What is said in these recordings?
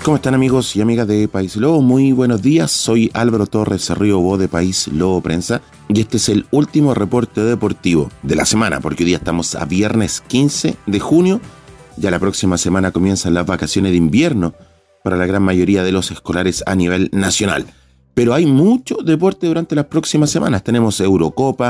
¿Cómo están amigos y amigas de País Lobo? Muy buenos días, soy Álvaro Torres Río Bo de País Lobo Prensa y este es el último reporte deportivo de la semana, porque hoy día estamos a viernes 15 de junio, ya la próxima semana comienzan las vacaciones de invierno para la gran mayoría de los escolares a nivel nacional. Pero hay mucho deporte durante las próximas semanas, tenemos Eurocopa,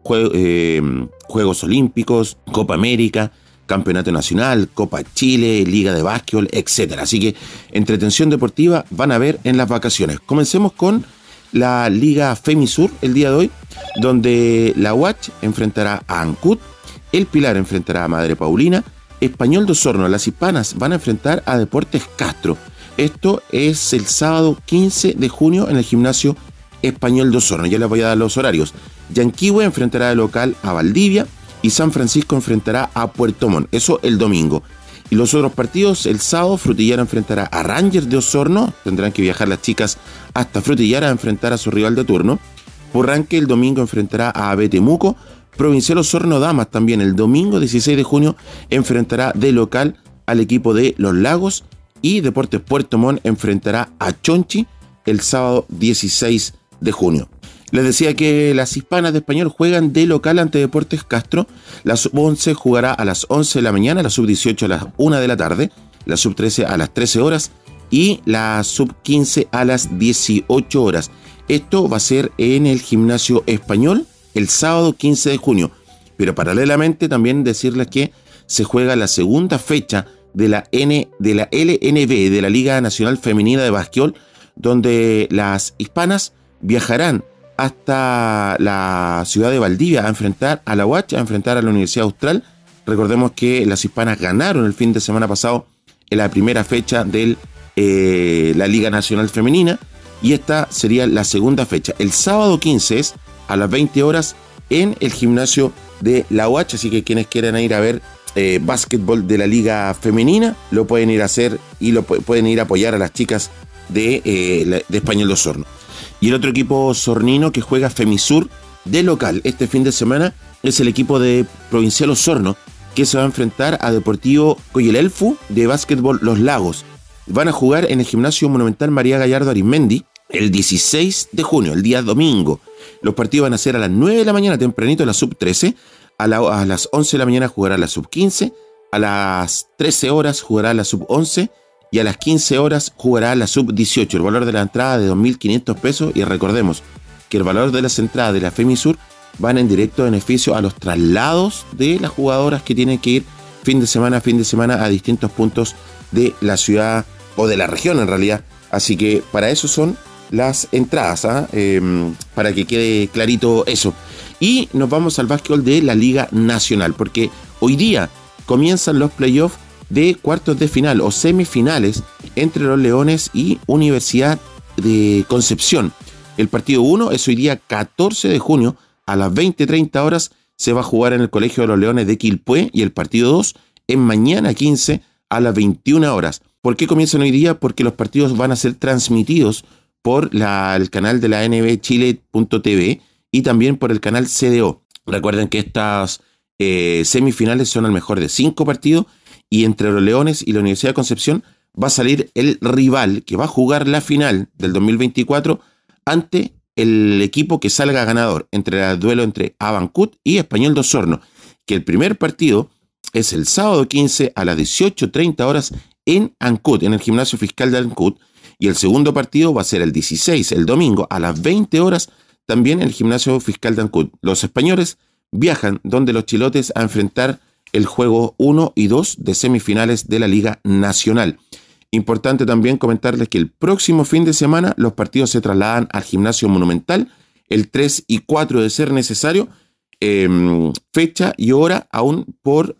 Juegos Olímpicos, Copa América, Campeonato Nacional, Copa Chile, Liga de Básquetbol, etc. Así que entretención deportiva van a ver en las vacaciones. Comencemos con la Liga Femisur el día de hoy, donde la UACH enfrentará a Ancud, el Pilar enfrentará a Madre Paulina, Español de Osorno, las hispanas van a enfrentar a Deportes Castro. Esto es el sábado 15 de junio en el gimnasio Español de Osorno. Ya les voy a dar los horarios. Yanquihue enfrentará de local a Valdivia y San Francisco enfrentará a Puerto Montt, eso el domingo. Y los otros partidos, el sábado Frutillar enfrentará a Rangers de Osorno, tendrán que viajar las chicas hasta Frutillar a enfrentar a su rival de turno. Porranque el domingo enfrentará a AB Temuco, Provincial Osorno Damas también el domingo 16 de junio enfrentará de local al equipo de Los Lagos y Deportes Puerto Montt enfrentará a Chonchi el sábado 16 de junio. Les decía que las hispanas de Español juegan de local ante Deportes Castro. La sub-11 jugará a las 11 de la mañana, la sub-18 a las 1 de la tarde, la sub-13 a las 13 horas y la sub-15 a las 18 horas. Esto va a ser en el gimnasio Español el sábado 15 de junio. Pero paralelamente también decirles que se juega la segunda fecha de la LNB, de la Liga Nacional Femenina de Básquetbol, donde las hispanas viajarán hasta la ciudad de Valdivia a enfrentar a la UACH, a enfrentar a la Universidad Austral. Recordemos que las hispanas ganaron el fin de semana pasado en la primera fecha de la Liga Nacional Femenina y esta sería la segunda fecha. El sábado 15 es a las 20 horas en el gimnasio de la UACH, así que quienes quieran ir a ver básquetbol de la Liga Femenina lo pueden ir a hacer y pueden ir a apoyar a las chicas de Español de Osorno. Y el otro equipo sornino que juega Femisur de local este fin de semana es el equipo de Provincial Osorno, que se va a enfrentar a Deportivo Coyelelfu de básquetbol Los Lagos. Van a jugar en el gimnasio Monumental María Gallardo Arismendi el 16 de junio, el día domingo. Los partidos van a ser a las 9 de la mañana tempranito la sub-13, a las 11 de la mañana jugará la sub-15, a las 13 horas jugará la sub-11, y a las 15 horas jugará la sub-18. El valor de la entrada de 2.500 pesos y recordemos que el valor de las entradas de la Femisur van en directo beneficio a los traslados de las jugadoras que tienen que ir fin de semana a distintos puntos de la ciudad o de la región en realidad. Así que para eso son las entradas, para que quede clarito eso. Y nos vamos al básquetbol de la Liga Nacional, porque hoy día comienzan los playoffs de cuartos de final o semifinales entre los Leones y Universidad de Concepción. El partido 1 es hoy día 14 de junio a las 20:30 horas, se va a jugar en el Colegio de los Leones de Quilpué, y el partido 2 es mañana 15 a las 21 horas. ¿Por qué comienzan hoy día? Porque los partidos van a ser transmitidos por el canal de la nbchile.tv y también por el canal CDO. Recuerden que estas semifinales son al mejor de 5 partidos, y entre los Leones y la Universidad de Concepción va a salir el rival que va a jugar la final del 2024 ante el equipo que salga ganador entre el duelo entre Ancud y Español de Osorno, que el primer partido es el sábado 15 a las 18:30 horas en Ancud, en el gimnasio fiscal de Ancud, y el segundo partido va a ser el 16, el domingo, a las 20 horas, también en el gimnasio fiscal de Ancud. Los españoles viajan donde los chilotes a enfrentar el juego 1 y 2 de semifinales de la Liga Nacional. Importante también comentarles que el próximo fin de semana los partidos se trasladan al gimnasio Monumental, el 3 y 4 de ser necesario, fecha y hora aún por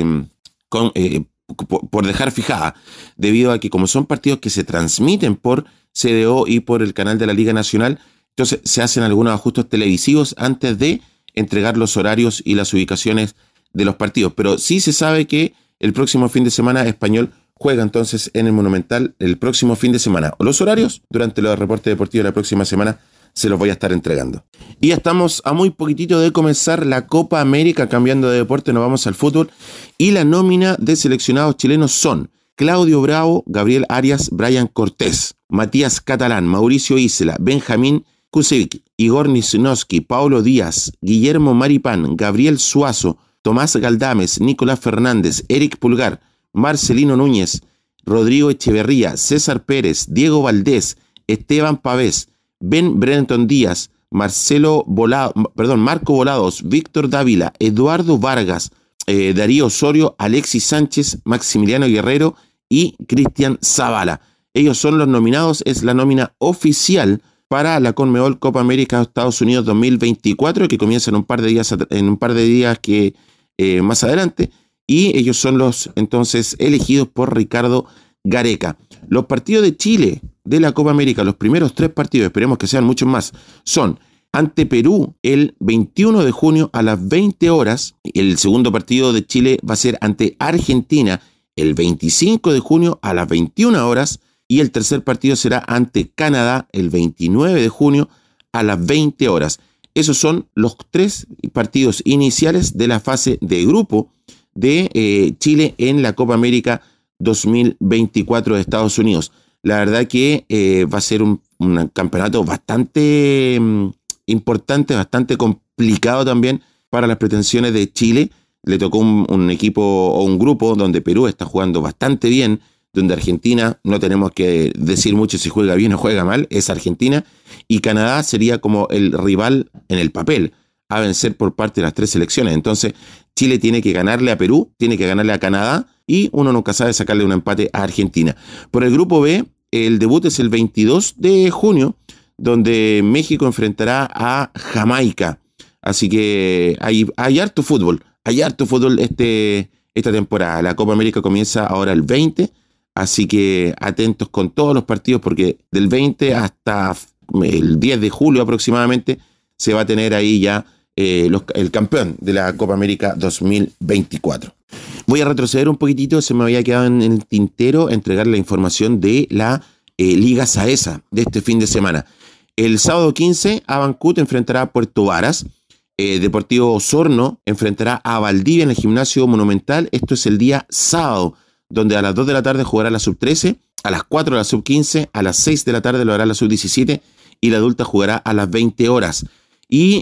dejar fijada, debido a que como son partidos que se transmiten por CDO y por el canal de la Liga Nacional, entonces se hacen algunos ajustes televisivos antes de entregar los horarios y las ubicaciones de los partidos, pero sí se sabe que el próximo fin de semana Español juega entonces en el Monumental el próximo fin de semana. O los horarios durante los reportes deportivos de la próxima semana se los voy a estar entregando. Y ya estamos a muy poquitito de comenzar la Copa América. Cambiando de deporte, nos vamos al fútbol. Y la nómina de seleccionados chilenos son Claudio Bravo, Gabriel Arias, Brian Cortés, Matías Catalán, Mauricio Isla, Benjamín Kusevic, Igor Nisnowski, Paulo Díaz, Guillermo Maripán, Gabriel Suazo, Tomás Galdames, Nicolás Fernández, Eric Pulgar, Marcelino Núñez, Rodrigo Echeverría, César Pérez, Diego Valdés, Esteban Pavés, Ben Brenton Díaz, Marco Volados, Víctor Dávila, Eduardo Vargas, Darío Osorio, Alexis Sánchez, Maximiliano Guerrero y Cristian Zavala. Ellos son los nominados, es la nómina oficial para la Conmebol Copa América Estados Unidos 2024, que comienza en un par de días que más adelante, y ellos son los entonces elegidos por Ricardo Gareca. Los partidos de Chile de la Copa América, los primeros 3 partidos, esperemos que sean muchos más, son ante Perú el 21 de junio a las 20 horas. El segundo partido de Chile va a ser ante Argentina el 25 de junio a las 21 horas. Y el tercer partido será ante Canadá el 29 de junio a las 20 horas. Esos son los 3 partidos iniciales de la fase de grupo de Chile en la Copa América 2024 de Estados Unidos. La verdad que va a ser un campeonato bastante importante, bastante complicado también para las pretensiones de Chile. Le tocó un equipo o un grupo donde Perú está jugando bastante bien, donde Argentina, no tenemos que decir mucho si juega bien o juega mal, es Argentina, y Canadá sería como el rival en el papel a vencer por parte de las 3 selecciones. Entonces Chile tiene que ganarle a Perú, tiene que ganarle a Canadá, y uno nunca sabe sacarle un empate a Argentina. Por el grupo B, el debut es el 22 de junio, donde México enfrentará a Jamaica. Así que hay harto fútbol, esta temporada. La Copa América comienza ahora el 20, así que atentos con todos los partidos, porque del 20 hasta el 10 de julio aproximadamente se va a tener ahí ya el campeón de la Copa América 2024. Voy a retroceder un poquitito, se me había quedado en el tintero entregar la información de la Liga Saesa de este fin de semana. El sábado 15, Abancut enfrentará a Puerto Varas. Deportivo Osorno enfrentará a Valdivia en el Gimnasio Monumental. Esto es el día sábado, donde a las 2 de la tarde jugará la sub-13, a las 4 la sub-15, a las 6 de la tarde lo hará la sub-17 y la adulta jugará a las 20 horas. Y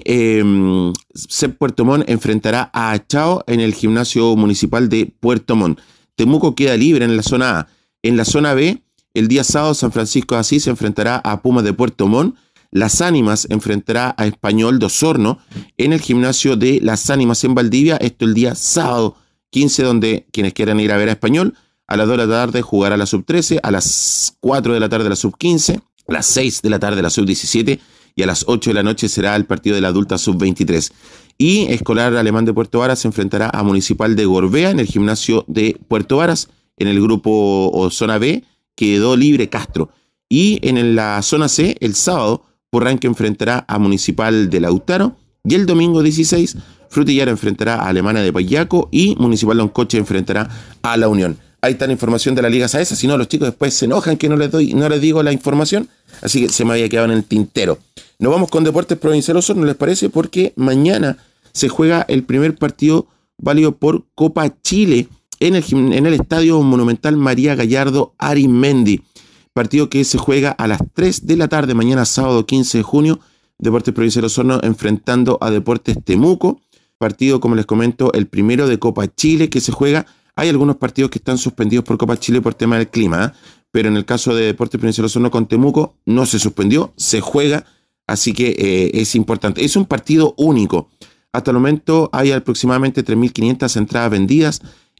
CEP Puerto Montt enfrentará a Achao en el Gimnasio Municipal de Puerto Montt. Temuco queda libre en la zona A. En la zona B, el día sábado San Francisco de Asís se enfrentará a Pumas de Puerto Montt. Las Ánimas enfrentará a Español de Osorno en el Gimnasio de Las Ánimas en Valdivia. Esto el día sábado 15, donde quienes quieran ir a ver a Español, a las 2 de la tarde jugará la sub-13, a las 4 de la tarde la sub-15, a las 6 de la tarde la sub-17 y a las 8 de la noche será el partido de la adulta sub-23. Y Escolar Alemán de Puerto Varas se enfrentará a Municipal de Gorbea en el Gimnasio de Puerto Varas. En el grupo o zona B quedó libre Castro. Y en la zona C, el sábado, Purranque enfrentará a Municipal de Lautaro. Y el domingo 16, Frutillar enfrentará a Alemana de Payaco y Municipal Loncoche enfrentará a La Unión. Ahí está la información de la Liga Saesa, si no los chicos después se enojan que no les digo la información, así que se me había quedado en el tintero. Nos vamos con Deportes Provincial Osorno, ¿les parece? Porque mañana se juega el primer partido válido por Copa Chile en el Estadio Monumental María Gallardo Arizmendi. Partido que se juega a las 3 de la tarde, mañana sábado 15 de junio, Deportes Provincial Osorno enfrentando a Deportes Temuco. Partido, como les comento, el primero de Copa Chile que se juega. Hay algunos partidos que están suspendidos por Copa Chile por tema del clima, pero en el caso de Deportes Provincial Osorno con Temuco no se suspendió, se juega, así que es importante. Es un partido único. Hasta el momento hay aproximadamente 3.500 entradas vendidas.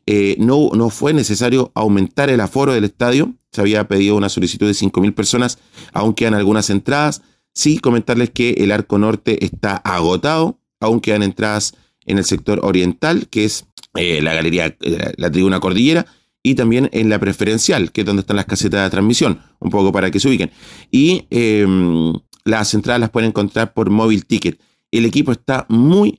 No fue necesario aumentar el aforo del estadio. Se había pedido una solicitud de 5.000 personas, aún quedan algunas entradas. Sí, comentarles que el Arco Norte está agotado, aún quedan entradas en el sector oriental, que es la galería, la tribuna Cordillera, y también en la preferencial, que es donde están las casetas de transmisión, un poco para que se ubiquen. Y las entradas las pueden encontrar por Móvil Ticket. El equipo está muy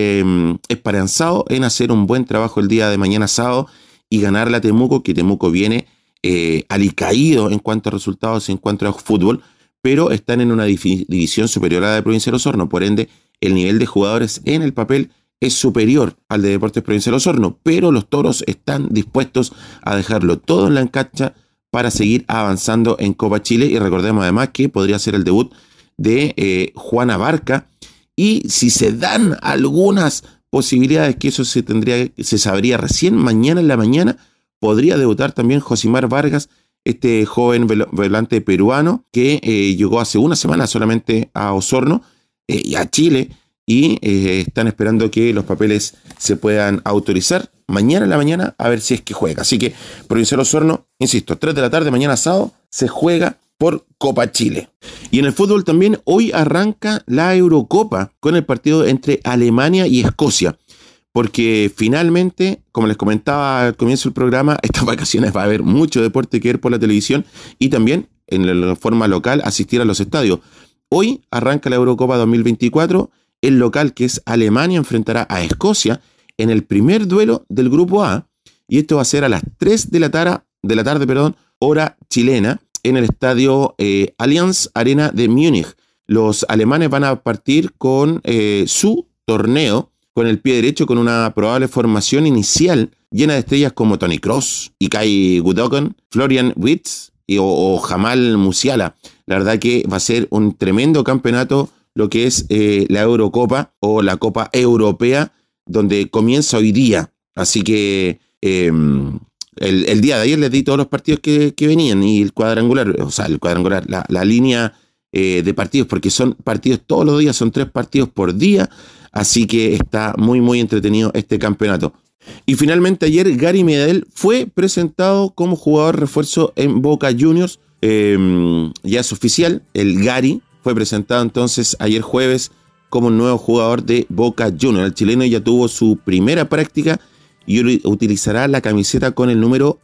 esperanzado en hacer un buen trabajo el día de mañana sábado y ganar a Temuco, que Temuco viene alicaído en cuanto a resultados, en cuanto a fútbol, pero están en una división superior a la de Provincial Osorno. Por ende, el nivel de jugadores en el papel es superior al de Deportes Provincial Osorno, pero los toros están dispuestos a dejarlo todo en la cancha para seguir avanzando en Copa Chile. Y recordemos además que podría ser el debut de Juana Barca, y si se dan algunas posibilidades, que eso se sabría recién mañana en la mañana, podría debutar también Josimar Vargas, este joven volante peruano que llegó hace una semana solamente a Osorno y a Chile, y están esperando que los papeles se puedan autorizar mañana en la mañana a ver si es que juega. Así que Provincial Osorno, insisto, 3 de la tarde, mañana sábado, se juega por Copa Chile. Y en el fútbol también, hoy arranca la Eurocopa con el partido entre Alemania y Escocia, porque finalmente, como les comentaba al comienzo del programa, estas vacaciones va a haber mucho deporte que ver por la televisión y también en la forma local asistir a los estadios. Hoy arranca la Eurocopa 2024, el local, que es Alemania, enfrentará a Escocia en el primer duelo del grupo A, y esto va a ser a las 3 de la tarde, hora chilena, en el estadio Allianz Arena de Múnich. Los alemanes van a partir con su torneo con el pie derecho, con una probable formación inicial llena de estrellas como Toni Kroos, Ilkay Gundogan, Florian Wirtz o Jamal Musiala. La verdad que va a ser un tremendo campeonato lo que es la Eurocopa o la Copa Europea, donde comienza hoy día. Así que el día de ayer les di todos los partidos que venían, y el cuadrangular, la línea de partidos, porque son partidos todos los días, son 3 partidos por día, así que está muy muy entretenido este campeonato. Y finalmente ayer Gary Medel fue presentado como jugador refuerzo en Boca Juniors, ya es oficial, el Gary fue presentado entonces ayer jueves como nuevo jugador de Boca Juniors. El chileno ya tuvo su primera práctica y utilizará la camiseta con el número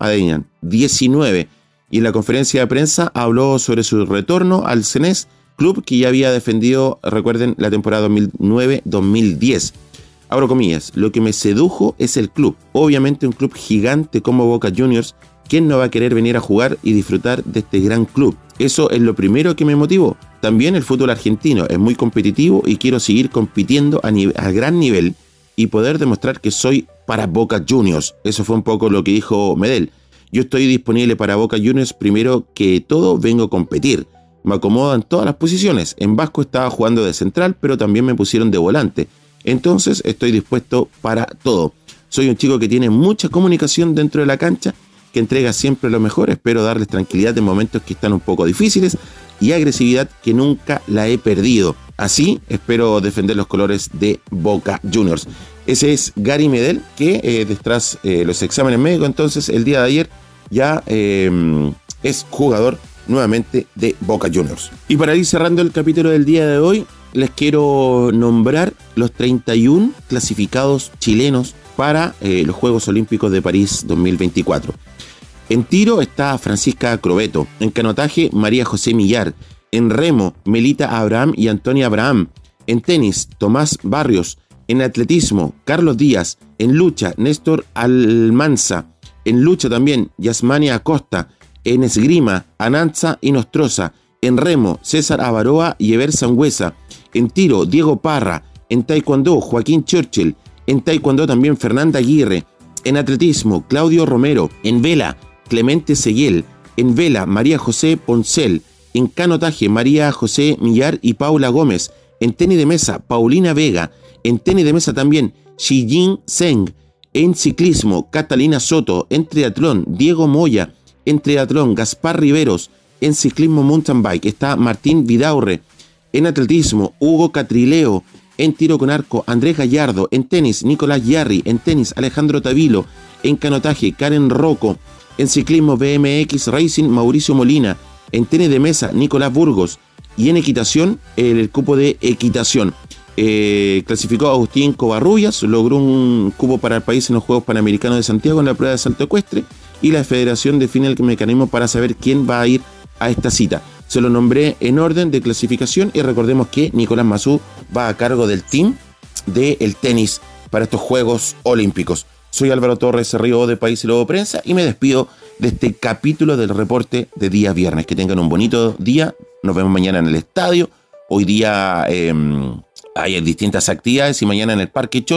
19. Y en la conferencia de prensa habló sobre su retorno al Cenés, club que ya había defendido, recuerden, la temporada 2009-2010. Abro comillas, lo que me sedujo es el club. Obviamente un club gigante como Boca Juniors, ¿quién no va a querer venir a jugar y disfrutar de este gran club? Eso es lo primero que me motivó. También el fútbol argentino es muy competitivo y quiero seguir compitiendo a gran nivel y poder demostrar que soy para Boca Juniors. Eso fue un poco lo que dijo Medel. Yo estoy disponible para Boca Juniors, primero que todo vengo a competir. Me acomodo en todas las posiciones. En Vasco estaba jugando de central, pero también me pusieron de volante. Entonces estoy dispuesto para todo. Soy un chico que tiene mucha comunicación dentro de la cancha, que entrega siempre lo mejor. Espero darles tranquilidad en momentos que están un poco difíciles y agresividad que nunca la he perdido. Así espero defender los colores de Boca Juniors. Ese es Gary Medel, que tras los exámenes médicos, entonces el día de ayer ya es jugador nuevamente de Boca Juniors. Y para ir cerrando el capítulo del día de hoy, les quiero nombrar los 31 clasificados chilenos para los Juegos Olímpicos de París 2024. En tiro está Francisca Crobeto, en canotaje María José Millar, en remo Melita Abraham y Antonia Abraham, en tenis Tomás Barrios, en atletismo Carlos Díaz, en lucha Néstor Almanza, en lucha también Yasmania Acosta, en esgrima Anantza Inostroza, en remo César Avaroa y Eber Sangüesa, en tiro Diego Parra, en taekwondo Joaquín Churchill, en taekwondo también Fernanda Aguirre, en atletismo Claudio Romero, en vela Clemente Seguel, en vela María José Poncel, en canotaje María José Millar y Paula Gómez, en tenis de mesa Paulina Vega, en tenis de mesa también Xijin Zheng, en ciclismo Catalina Soto, en triatlón Diego Moya, en triatlón Gaspar Riveros, en ciclismo mountain bike está Martín Vidaurre, en atletismo Hugo Catrileo, en tiro con arco Andrés Gallardo, en tenis Nicolás Yarri, en tenis Alejandro Tavilo, en canotaje Karen Rocco, en ciclismo BMX Racing Mauricio Molina, en tenis de mesa Nicolás Burgos, y en equitación el cupo de equitación. Clasificó a Agustín Covarrubias, logró un cupo para el país en los Juegos Panamericanos de Santiago en la prueba de salto ecuestre, y la federación define el mecanismo para saber quién va a ir a esta cita. Se lo nombré en orden de clasificación y recordemos que Nicolás Mazú va a cargo del team del tenis para estos Juegos Olímpicos. Soy Álvaro Torres Río de País y Lobo Prensa y me despido de este capítulo del reporte de día viernes. Que tengan un bonito día. Nos vemos mañana en el estadio. Hoy día hay distintas actividades y mañana en el Parque Chot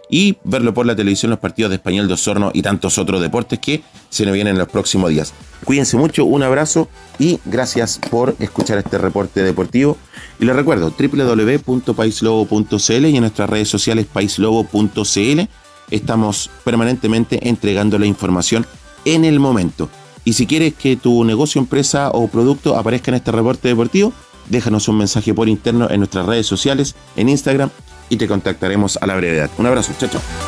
y verlo por la televisión, los partidos de Español de Osorno y tantos otros deportes que se nos vienen en los próximos días. Cuídense mucho, un abrazo y gracias por escuchar este reporte deportivo. Y les recuerdo, www.paislobo.cl y en nuestras redes sociales paislobo.cl. Estamos permanentemente entregando la información en el momento. Y si quieres que tu negocio, empresa o producto aparezca en este reporte deportivo, déjanos un mensaje por interno en nuestras redes sociales, en Instagram, y te contactaremos a la brevedad. Un abrazo, chao, chao.